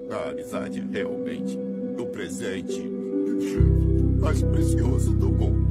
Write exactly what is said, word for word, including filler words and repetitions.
A amizade realmente, no presente, mais precioso do mundo.